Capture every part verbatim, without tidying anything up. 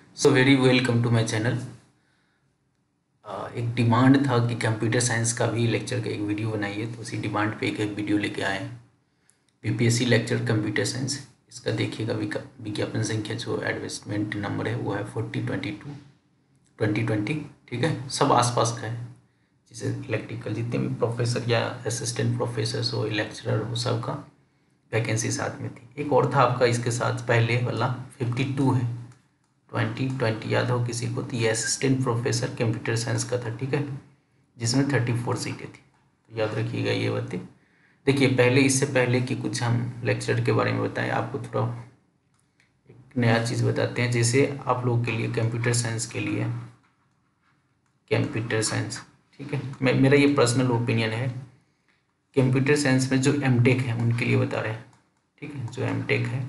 So very welcome to my channel. एक demand था कि कंप्यूटर साइंस का भी लेक्चर का एक वीडियो बनाइए, तो उसी डिमांड पे एक, एक वीडियो लेके आए हैं। बीपीएससी लेक्चर कंप्यूटर साइंस, इसका देखिएगा विका- विज्ञापन संख्या जो एडवर्टाइजमेंट नंबर है वो है forty twenty two twenty twenty. ठीक है, सब आसपास का है। जैसे इलेक्ट्रिकल जितने भी प्रोफेसर या असिस्टेंट प्रोफेसर हो, लेक्चरर हो, सबका वैकेंसी साथ में थी। एक और था आपका इसके साथ पहले वाला फिफ्टी टू है, ट्वेंटी ट्वेंटी याद हो किसी को, तो ये असिस्टेंट प्रोफेसर कंप्यूटर साइंस का था। ठीक है, जिसमें थर्टी फोर सीटें थी, तो याद रखिएगा ये बातें। देखिए, पहले इससे पहले कि कुछ हम लेक्चर के बारे में बताएं, आपको थोड़ा एक नया चीज़ बताते हैं। जैसे आप लोगों के लिए कंप्यूटर साइंस के लिए कंप्यूटर साइंस, ठीक है, मैं मेरा ये पर्सनल ओपिनियन है। कंप्यूटर साइंस में जो एमटेक है उनके लिए बता रहे हैं। ठीक है, जो एमटेक है,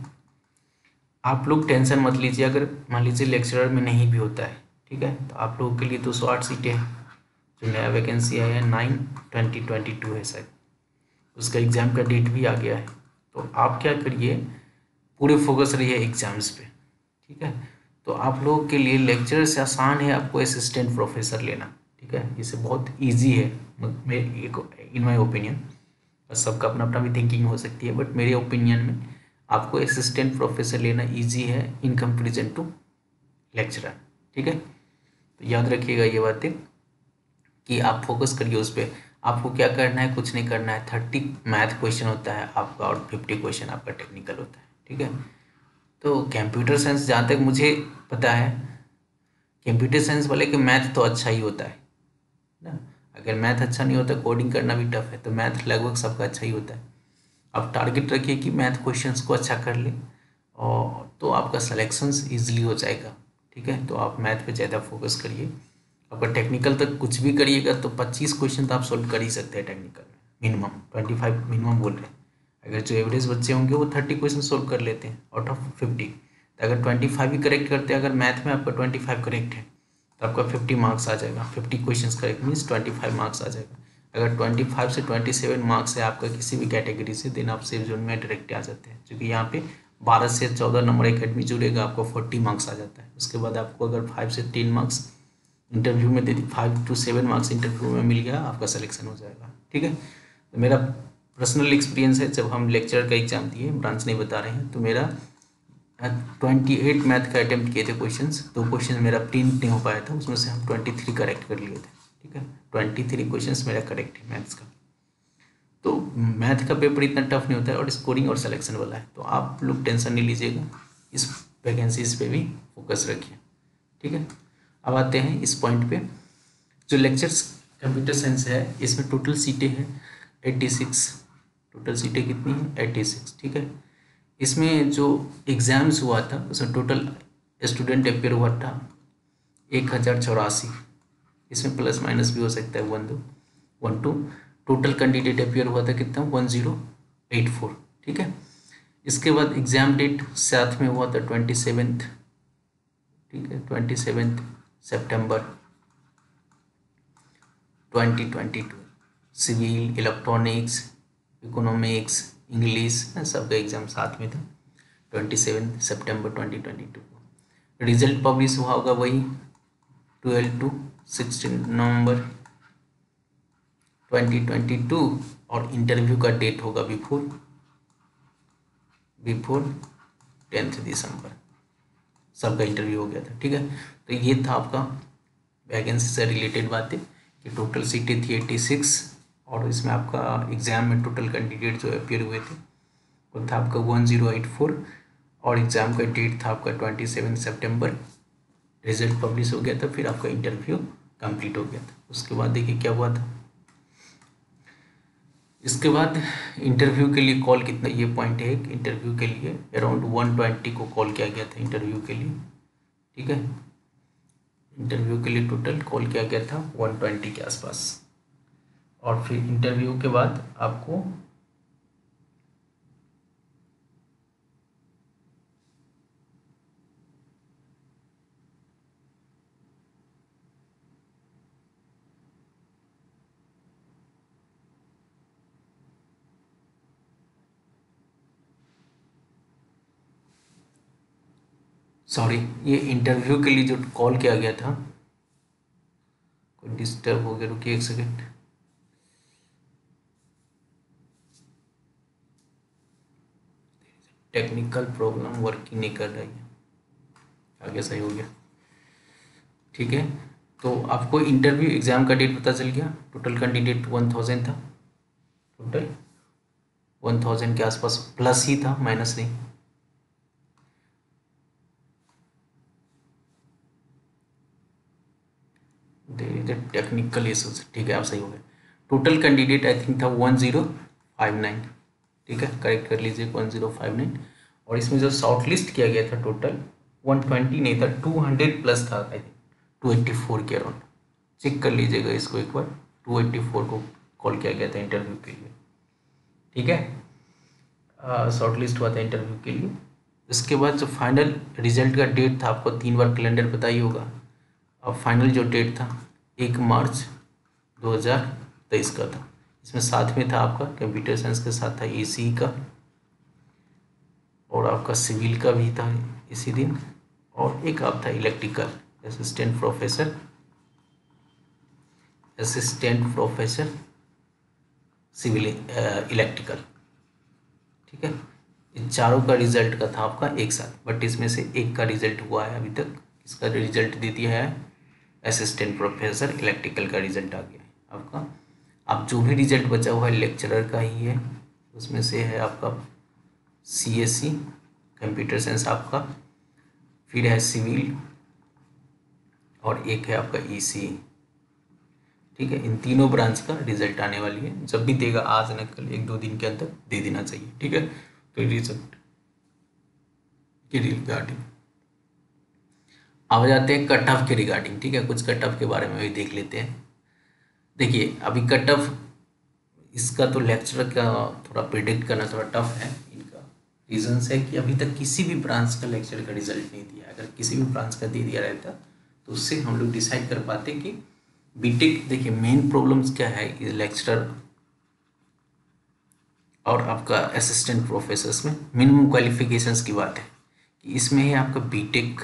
आप लोग टेंशन मत लीजिए। अगर मान लीजिए लेक्चरर में नहीं भी होता है, ठीक है, तो आप लोगों के लिए दो सौ आठ सीटें हैं। जो नया वैकेंसी आया है नाइन ट्वेंटी ट्वेंटी टू है शायद, उसका एग्ज़ाम का डेट भी आ गया है। तो आप क्या करिए, पूरे फोकस रहिए एग्ज़ाम्स पे। ठीक है, तो आप लोगों के लिए लेक्चर से आसान है आपको असिस्टेंट प्रोफेसर लेना। ठीक है, इसे बहुत ईजी है मेरे इन माई ओपिनियन। सबका अपना अपना भी थिंकिंग हो सकती है, बट मेरे ओपिनियन में आपको असिस्टेंट प्रोफेसर लेना इजी है इन कंपेरिजन टू लेक्चरर। ठीक है, तो याद रखिएगा ये बातें कि आप फोकस करिए उस पर। आपको क्या करना है, कुछ नहीं करना है। थर्टी मैथ क्वेश्चन होता है आपका और फिफ्टी क्वेश्चन आपका टेक्निकल होता है। ठीक है, तो कंप्यूटर साइंस जहाँ तक मुझे पता है, कंप्यूटर साइंस वाले के मैथ तो अच्छा ही होता है ना। अगर मैथ अच्छा नहीं होता, कोडिंग करना भी टफ है, तो मैथ लगभग सबका अच्छा ही होता है। आप टारगेट रखिए कि मैथ क्वेश्चंस को अच्छा कर ले, और तो आपका सिलेक्शंस इजीली हो जाएगा। ठीक है, तो आप मैथ पे ज़्यादा फोकस करिए। आपका टेक्निकल तक कुछ भी करिएगा तो पच्चीस क्वेश्चन तो आप सोल्व कर ही सकते हैं टेक्निकल में, मिनिमम ट्वेंटी फाइव मिनिमम बोल रहे हैं। अगर जो एवरेज बच्चे होंगे वो थर्टी क्वेश्चन सोल्व कर लेते हैं आउट ऑफ फिफ्टी, तो अगर ट्वेंटी फाइव ही करेक्ट करते हैं, अगर मैथ में आपका ट्वेंटी फाइव करेक्ट है तो आपका फिफ्टी मार्क्स आ जाएगा। Fifty question correct means twenty five marks आ जाएगा। अगर ट्वेंटी फाइव से ट्वेंटी सेवन मार्क्स है आपका किसी भी कैटेगरी से, देन आप सेफ जोन में डायरेक्ट आ जाते हैं, क्योंकि यहाँ पे बारह से चौदह नंबर एकेडमी जुड़ेगा, आपको फोर्टी मार्क्स आ जाता है। उसके बाद आपको अगर फाइव से टेन मार्क्स इंटरव्यू में दे दी, five two seven marks interview में मिल गया, आपका सिलेक्शन हो जाएगा। ठीक है, तो मेरा पर्सनल एक्सपीरियंस है, जब हम लेक्चर का एग्जाम दिए, ब्रांच नहीं बता रहे हैं, तो मेरा ट्वेंटी एट मैथ का अटैम्प्ट किए थे क्वेश्चंस। दो क्वेश्चन मेरा प्रिंट नहीं हो पाया था, उसमें से हम ट्वेंटी थ्री करेक्ट कर लिए थे। ठीक है, ट्वेंटी थ्री क्वेश्चन मेरा करेक्ट है मैथ्स का। तो मैथ का पेपर इतना टफ नहीं होता है, और स्कोरिंग और सिलेक्शन वाला है, तो आप लोग टेंशन नहीं लीजिएगा। इस वैकेंसीज पे भी फोकस रखिए। ठीक है, अब आते हैं इस पॉइंट पे। जो लेक्चर्स कंप्यूटर साइंस है, इसमें टोटल सीटें हैं एट्टी सिक्स। टोटल सीटें कितनी हैं? Eighty six. ठीक है, इसमें जो एग्ज़ाम्स हुआ था उसमें टोटल स्टूडेंट अपेयर हुआ था एक हज़ार चौरासी। इसमें प्लस माइनस भी हो सकता है, वन दो one two. Total candidate appear हुआ था कितना? One zero eight four. ठीक है, इसके बाद एग्ज़ाम डेट साथ में हुआ था ट्वेंटी सेवेंथ। ठीक है, twenty seventh September twenty twenty two. Civil, electronics, economics, English, सबका एग्ज़ाम साथ में था twenty seven September twenty twenty two को। रिजल्ट पब्लिश हुआ होगा वही twelve two sixteen November twenty twenty two, और इंटरव्यू का डेट होगा बिफोर बिफोर टेंथ दिसंबर। सबका इंटरव्यू हो गया था। ठीक है, तो ये था आपका वैकेंसी से रिलेटेड बातें कि टोटल सीटें थी एट्टी सिक्स, और इसमें आपका एग्ज़ाम में टोटल कैंडिडेट जो अपेयर हुए थे वो था आपका वन ज़ीरो एट फोर, और एग्ज़ाम का डेट था आपका twenty seven September. Result publish हो गया था, फिर आपका इंटरव्यू कंप्लीट हो गया था। उसके बाद देखिए क्या हुआ था। इसके बाद इंटरव्यू के लिए कॉल कितना, ये पॉइंट है, इंटरव्यू के लिए अराउंड वन ट्वेंटी को कॉल किया गया था इंटरव्यू के लिए। ठीक है, इंटरव्यू के लिए टोटल कॉल किया गया था वन ट्वेंटी के आसपास। और फिर इंटरव्यू के बाद आपको सॉरी, ये इंटरव्यू के लिए जो कॉल किया गया था, कोई डिस्टर्ब हो गया, रुकिए एक सेकेंड। टेक्निकल प्रॉब्लम, वर्किंग नहीं कर रही है, आगे सही हो गया, ठीक है। तो आपको इंटरव्यू एग्ज़ाम का डेट पता चल गया। टोटल कैंडिडेट वन थाउजेंड था, टोटल वन थाउजेंड के आसपास, प्लस ही था, माइनस नहीं। टेक्निकल इशूज, ठीक है, आप सही हो गए। टोटल कैंडिडेट आई थिंक था वन ज़ीरो फाइव नाइन, ठीक है, करेक्ट कर लीजिए, वन ज़ीरो फाइव नाइन। और इसमें जो शॉर्ट लिस्ट किया गया था टोटल वन ट्वेंटी नहीं था, टू हंड्रेड प्लस था I think, two eighty four के अराउंड। चेक कर लीजिएगा इसको एक बार, टू एट्टी फोर को कॉल किया गया था इंटरव्यू के लिए, ठीक है, शॉर्ट लिस्ट हुआ था इंटरव्यू के लिए। इसके बाद जो फाइनल रिजल्ट का डेट था, आपको तीन बार कैलेंडर पता ही होगा। अब फाइनल जो डेट था एक मार्च दो हज़ार तेईस का था। इसमें साथ में था आपका कंप्यूटर साइंस के साथ था एसी का, और आपका सिविल का भी था इसी दिन, और एक आप था electrical assistant professor, assistant professor civil electrical, ठीक है। इन चारों का रिजल्ट का था आपका एक साथ, बट इसमें से एक का रिजल्ट हुआ है अभी तक, इसका रिजल्ट दे दिया है असिस्टेंट प्रोफेसर इलेक्ट्रिकल का रिजल्ट आ गया है आपका। अब जो भी रिजल्ट बचा हुआ है लेक्चरर का ही है, उसमें से है आपका C S C computer science आपका, फिर है सिविल, और एक है आपका ई सी, ठीक है। इन तीनों ब्रांच का रिजल्ट आने वाली है, जब भी देगा आज न कल, एक दो दिन के अंदर दे देना चाहिए, ठीक है। तो रिजल्ट के रिगार्डिंग अब जाते हैं कट ऑफ के रिगार्डिंग, ठीक है। कुछ कट ऑफ के बारे में भी देख लेते हैं। देखिए अभी कट ऑफ इसका तो लेक्चर का थोड़ा प्रिडिक्ट करना थोड़ा टफ है। इनका रीजंस है कि अभी तक किसी भी ब्रांच का लेक्चर का रिजल्ट नहीं दिया। अगर किसी भी ब्रांच का दे दिया रहता तो उससे हम लोग डिसाइड कर पाते कि बीटेक, देखिए मेन प्रॉब्लम्स क्या है इस लेक्चरर और आपका असिस्टेंट प्रोफेसर्स में। मिनिमम क्वालिफिकेशंस की बात है कि इसमें है आपका बीटेक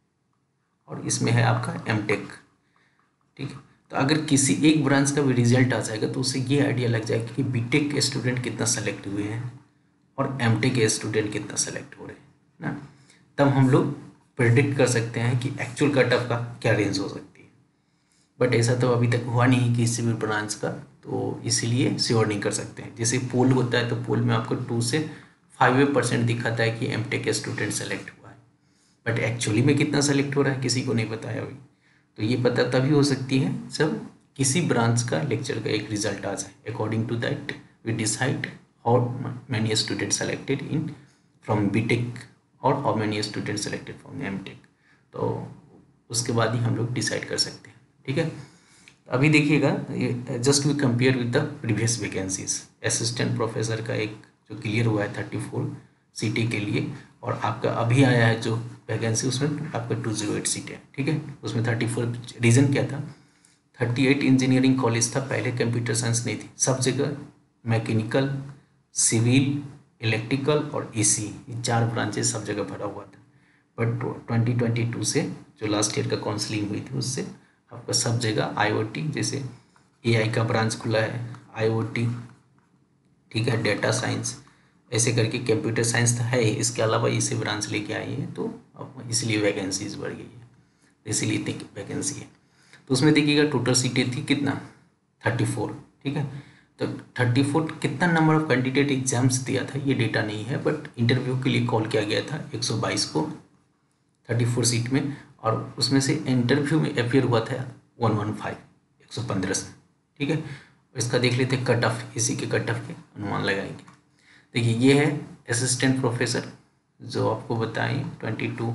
और इसमें है आपका एमटेक, ठीक है। तो अगर किसी एक ब्रांच का भी रिजल्ट आ जाएगा तो उससे ये आइडिया लग जाएगा कि बीटेक के स्टूडेंट कितना सेलेक्ट हुए हैं और एमटेक के स्टूडेंट कितना सेलेक्ट हो रहे हैं ना, तब हम लोग प्रेडिक्ट कर सकते हैं कि एक्चुअल कट ऑफ का क्या रेंज हो सकती है। बट ऐसा तो अभी तक हुआ नहीं किसी भी ब्रांच का, तो इसीलिए श्योर नहीं कर सकते हैं। जैसे पोल होता है तो पोल में आपको टू से फाइव परसेंट दिखाता है कि एमटेक के स्टूडेंट सेलेक्ट हुआ है, बट एक्चुअली में कितना सेलेक्ट हो रहा है किसी को नहीं पता है अभी। तो ये पता तभी हो सकती है जब किसी ब्रांच का लेक्चर का एक रिजल्ट आ जाए। According to that we decide how many student selected in from B Tech और how many student selected from M Tech, तो उसके बाद ही हम लोग डिसाइड कर सकते हैं, ठीक है। अभी देखिएगा, ये just we compare with the previous vacancies. Assistant professor का एक जो क्लियर हुआ है थर्टी फोर सीटें के लिए, और आपका अभी आया है जो वैकेंसी उसमें आपका टू जीरो एट सीट है, ठीक है। उसमें थर्टी फोर रीज़न क्या था, थर्टी एट इंजीनियरिंग कॉलेज था पहले, कंप्यूटर साइंस नहीं थी, सब जगह मैकेनिकल, सिविल, इलेक्ट्रिकल और एसी, ये चार ब्रांचेस सब जगह भरा हुआ था। बट ट्वेंटी ट्वेंटी टू से जो लास्ट ईयर का काउंसलिंग हुई थी उससे आपका सब जगह आईओटी, जैसे एआई का ब्रांच खुला है आईओटी, ठीक है, डेटा साइंस, ऐसे करके कंप्यूटर साइंस तो है, इसके अलावा इसे ब्रांच लेके आई है, तो अब इसलिए वैकेंसीज बढ़ गई है, इसीलिए इतनी वैकेंसी है। तो उसमें देखिएगा टोटल सीटें थी कितना, थर्टी फोर, ठीक है। तो थर्टी फोर कितना नंबर ऑफ कैंडिडेट एग्जाम्स दिया था ये डेटा नहीं है, बट इंटरव्यू के लिए कॉल किया गया था एक सौ बाईस को थर्टी फोर सीट में, और उसमें से इंटरव्यू में अपियर हुआ था वन वन फाइव एक सौ पंद्रह से, ठीक है। इसका देख लेते कट ऑफ, इसी के कट ऑफ के अनुमान लगाएंगे। देखिए ये है असिस्टेंट प्रोफेसर जो आपको बताएं ट्वेंटी टू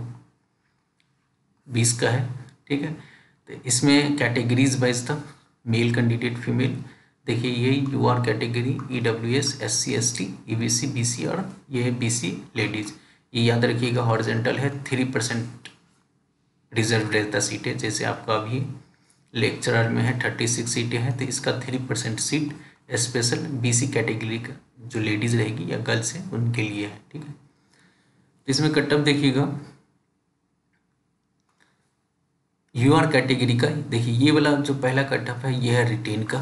बीस का है, ठीक है। तो इसमें कैटेगरीज वाइज था, मेल कैंडिडेट, फीमेल। देखिए ये U R category, E W S, S C S T, E B C, B C, और ये है बी सी लेडीज। ये याद रखिएगा हॉरिजॉन्टल है, थ्री परसेंट रिजर्व रहता सीटें, जैसे आपका अभी लेक्चरर में है थर्टी सिक्स सीटें हैं, तो इसका three percent seat special B C category का जो लेडीज़ रहेगी या गर्ल्स हैं उनके लिए है, ठीक है। इसमें कट ऑफ देखिएगा यू आर कैटेगरी का देखिए, ये वाला जो पहला कट ऑफ है ये है रिटेन का,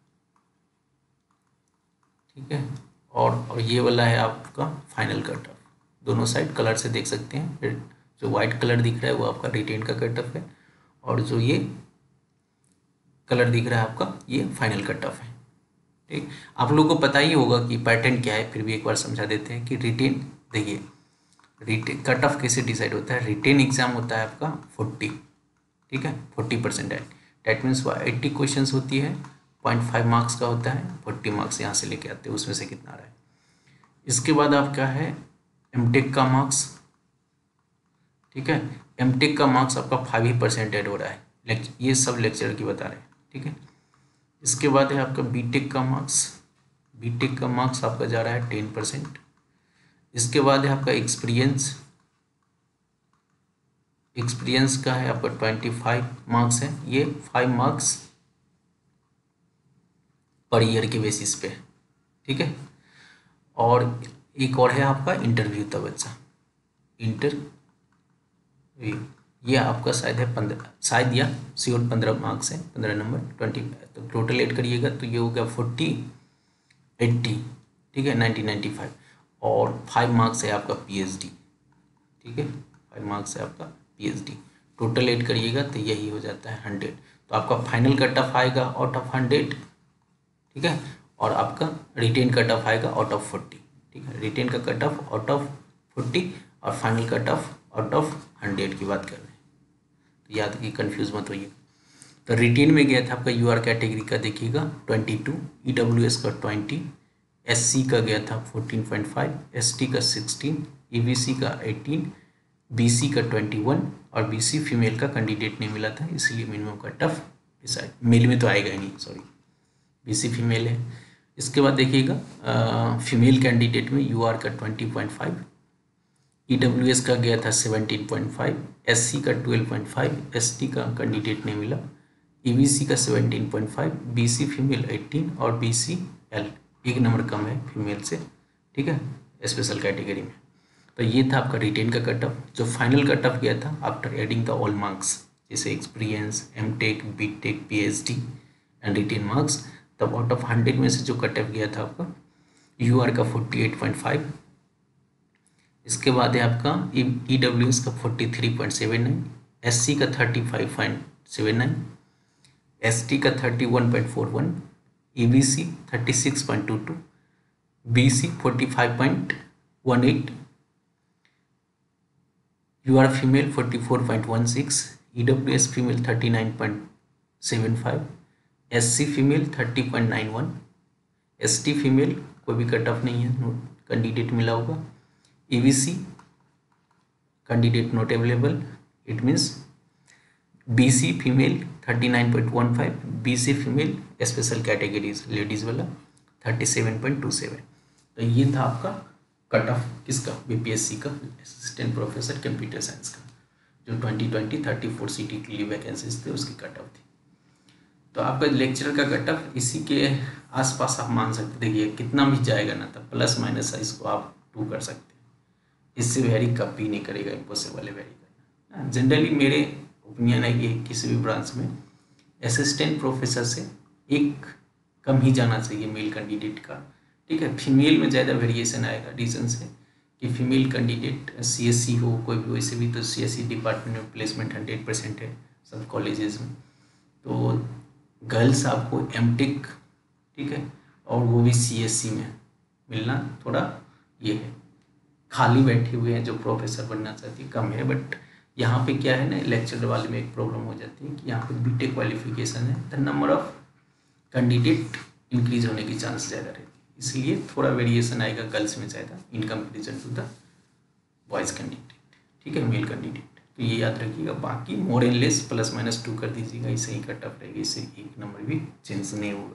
ठीक है, और और ये वाला है आपका फाइनल कट ऑफ। दोनों साइड कलर से देख सकते हैं, फिर जो वाइट कलर दिख रहा है वो आपका रिटेन का कट ऑफ है, और जो ये कलर दिख रहा है आपका ये फाइनल कट ऑफ है। ठीक, आप लोगों को पता ही होगा कि पैटर्न क्या है, फिर भी एक बार समझा देते हैं कि रिटेन, देखिए रिटेन कट ऑफ कैसे डिसाइड होता है। रिटेन एग्जाम होता है आपका फोर्टी, ठीक है, फोर्टी परसेंट है, डैट मीन्स एट्टी क्वेश्चन होती है, पॉइंट फाइव मार्क्स का होता है, फोर्टी मार्क्स यहाँ से लेके आते हैं, उसमें से कितना रहा है। इसके बाद आपका है एमटेक का मार्क्स, ठीक है, एमटेक का मार्क्स आपका फाइव ही परसेंट ऐड हो रहा है, ये सब लेक्चर की बता रहे हैं, ठीक है। इसके बाद है आपका बीटेक का मार्क्स, बीटेक का मार्क्स आपका जा रहा है टेन परसेंट। इसके बाद है आपका एक्सपीरियंस, एक्सपीरियंस का है आपका ट्वेंटी फाइव मार्क्स है, ये फाइव मार्क्स पर ईयर के बेसिस पे, ठीक है। और एक और है आपका इंटरव्यू का बच्चा, इंटरव्यू, ये आपका शायद है पंद्रह, शायद या श्योर पंद्रह मार्क्स है, पंद्रह नंबर ट्वेंटी, तो टोटल ऐड करिएगा तो ये हो गया फोर्टी एट्टी, ठीक है, नाइन्टी नाइन्टी फाइव, और फाइव मार्क्स है आपका पीएचडी, ठीक है, फाइव मार्क्स है आपका पीएचडी, टोटल ऐड करिएगा तो यही हो जाता है हंड्रेड। तो आपका फाइनल कट ऑफ आएगा आउट ऑफ हंड्रेड, ठीक है, और आपका रिटेन कट ऑफ आएगा आउट ऑफ फोर्टी, ठीक है, रिटेन का cut off out of forty और final cut off out of hundred की बात कर रहे हैं, तो याद रखिए, कंफ्यूज मत होइए। तो रिटेन में गया था आपका यूआर कैटेगरी का देखिएगा ट्वेंटी टू, ईडब्ल्यूएस का ट्वेंटी, एससी का गया था फोर्टीन पॉइंट फाइव, एसटी का सिक्सटीन, ईबीसी का एटीन, बीसी का ट्वेंटी वन, और बीसी फीमेल का कैंडिडेट नहीं मिला था इसलिए minimum cut off decide, male में तो आएगा ही नहीं, सॉरी, बीसी फीमेल है। इसके बाद देखिएगा फीमेल कैंडिडेट में यूआर का ट्वेंटी पॉइंट फाइव, ईडब्ल्यूएस का गया था सेवनटीन पॉइंट फाइव, एससी का ट्वेल्व पॉइंट फाइव, एसटी का कैंडिडेट नहीं मिला, ईबीसी का seventeen point five, BC female eighteen, और बीसीएल एक नंबर कम है फीमेल से, ठीक है, स्पेशल कैटेगरी में। तो ये था आपका रिटेन का कट ऑफ। जो फाइनल कट ऑफ गया था after adding the all marks, जैसे experience, M Tech, B Tech, PhD and written marks, तब आउट ऑफ हंड्रेड में से जो कट ऑफ गया था आपका यूआर का फोर्टी एट पॉइंट फाइव, इसके बाद है आपका ई डब्ल्यू एस का forty three point seven nine, S C का thirty five point seven nine, S T का thirty one point four one, E B C thirty six point two two, B C forty five point one eight, U R female forty four point one six, E W S female thirty nine point seven five, S C female thirty point nine one, S T female कोई भी cut off नहीं है, candidate मिला होगा, E V C candidate not available, it means B C female thirty nine point one five, B C female special categories ladies वाला thirty seven point two seven. तो ये था आपका कट ऑफ किसका, बीपीएससी का assistant professor computer science का, जो twenty twenty thirty four सीटी के लिए वैकेंसीज थे उसकी कट ऑफ थी। तो आपका लेक्चर का कट ऑफ इसी के आसपास आप मान सकते, देखिए कितना भी जाएगा ना, तब प्लस माइनस इसको आप टू कर सकते हैं, इससे वेरी कभी नहीं करेगा, इम्पॉसिबल है वेरी करना। जनरली मेरे ओपिनियन है कि किसी भी ब्रांच में असिस्टेंट प्रोफेसर से एक कम ही जाना चाहिए मेल कैंडिडेट का, ठीक है। फीमेल में ज़्यादा वेरिएशन आएगा, रीजन से कि फीमेल कैंडिडेट सीएससी हो कोई भी, वैसे भी तो सीएससी डिपार्टमेंट में प्लेसमेंट हंड्रेड परसेंट है सब कॉलेजेस में, तो गर्ल्स आपको एमटेक, ठीक है, और वो भी सीएससी में मिलना थोड़ा ये है, खाली बैठे हुए हैं जो प्रोफेसर बनना चाहती कम है। बट यहाँ पे क्या है ना, लेक्चर वाले में एक प्रॉब्लम हो जाती है कि यहाँ पे बीटेक क्वालिफिकेशन है, the number of candidate increase होने की चांस ज़्यादा रहती है, इसलिए थोड़ा वेरिएशन आएगा गर्ल्स में ज़्यादा in comparison to the boys candidate, ठीक है, मेल कैंडिडेट। तो ये याद रखिएगा, बाकी more and less plus minus two कर दीजिएगा, इससे ही कट ऑफ रहेगी, इससे एक नंबर भी चेंज नहीं होगा।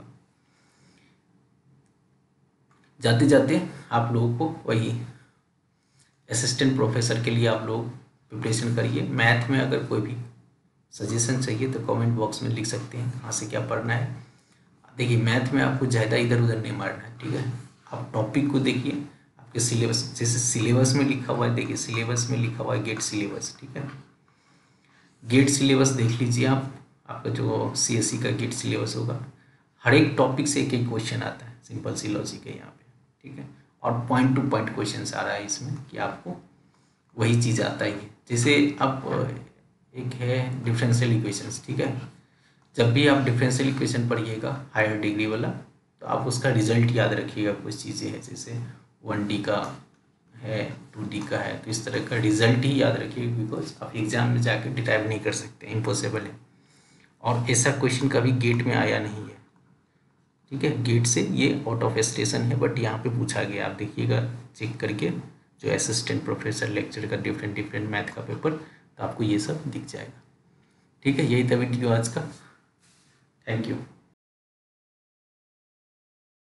जाते जाते आप लोगों को वही असिस्टेंट प्रोफेसर के लिए आप लोग प्रिपरेशन करिए। मैथ में अगर कोई भी सजेशन चाहिए तो कमेंट बॉक्स में लिख सकते हैं, कहाँ से क्या पढ़ना है। देखिए मैथ में आपको ज़्यादा इधर उधर नहीं मारना है, ठीक है, आप टॉपिक को देखिए, आपके सिलेबस, जैसे सिलेबस में लिखा हुआ है, देखिए सिलेबस में लिखा हुआ है गेट सिलेबस, ठीक है, गेट सिलेबस देख लीजिए आप, आपका जो सीएससी का गेट सिलेबस होगा, हर एक टॉपिक से एक एक क्वेश्चन आता है, सिंपल सी लॉजिक है यहाँ पे, ठीक है। और पॉइंट टू पॉइंट क्वेश्चन आ रहा है इसमें कि आपको वही चीज़ आता ही है। जैसे अब एक है डिफरेंशियल इक्वेशंस, ठीक है। जब भी आप डिफरेंशियल इक्वेशन पढ़िएगा हायर डिग्री वाला, तो आप उसका रिजल्ट याद रखिएगा। कुछ चीज़ें हैं जैसे वन डी का है, टू डी का है, तो इस तरह का रिजल्ट ही याद रखिएगा, बिकॉज आप एग्जाम में जाकर डिराइव नहीं कर सकते, इम्पॉसिबल है। और ऐसा क्वेश्चन कभी गेट में आया नहीं है, ठीक है। गेट से ये आउट ऑफ स्टेशन है, बट यहाँ पे पूछा गया, आप देखिएगा चेक करके, जो असिस्टेंट प्रोफेसर लेक्चर का डिफरेंट डिफरेंट मैथ का पेपर, तो आपको ये सब दिख जाएगा, ठीक है। यही था वीडियो आज का, थैंक यू।